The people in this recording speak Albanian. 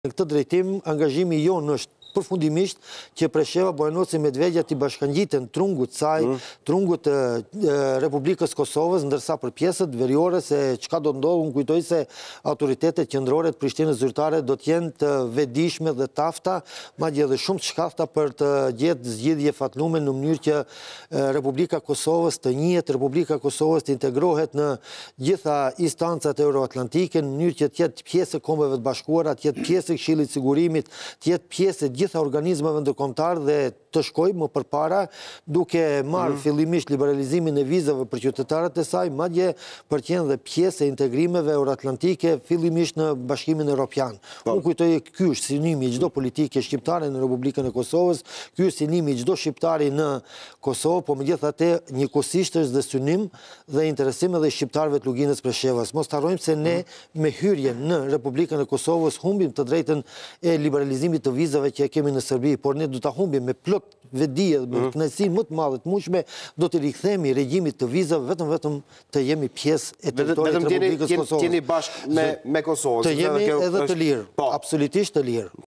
Në këtë drejtim, angazhimi jonë është përfundimisht që Presheva, Bojanoci, Medvedja t'i bashkangjiten trungut saj, trungut Republikës Kosovës, ndërsa për pjesët veriore se çka do ndodhë, unë kujtoj se autoritetet qendrore të Prishtinës zyrtare do t'jenë të vedishme dhe tafta, madje edhe shumë të shkafta për të gjetë zgjidhje fatlume në mënyrë që Republika Kosovës të njihet, Republika Kosovës të integrohet në gjitha instancat euroatlantike, në mënyrë që t'jetë pjesë e Kombeve të Bashkuara, t'jetë pjesë e Këshillit të Sigurimit, t'jetë pjesë e gjitha organizmeve ndërkombëtar dhe të shkojë më përpara duke marrë fillimisht liberalizimin e vizave për qytetarët e saj, madje për të qenë dhe pjesë e integrimeve euroatlantike fillimisht në Bashkimin Evropian. Unë kujtoj ky është synimi i çdo politike shqiptare në Republikën e Kosovës, ky është synimi i çdo shqiptari në Kosovë, por megjithatë njëkohësisht është dhe synim dhe interesim edhe i shqiptarëve të luginës Preshevas. Mos harrojmë se ne me hyrjen në Republikën e Kosovës humbim të drejtën e liberalizimit të vizave që kemi në Serbi, por ne do ta humbim me plot vedije, me kënaqësi më të madhe të mundshme, do të rikthehemi regjimit të vizave vetëm të jemi pjesë e territorit të Republikës Kosovës. Vetëm jeni bashkë me Kosovën. Të jemi edhe të lirë, absolutisht të lirë.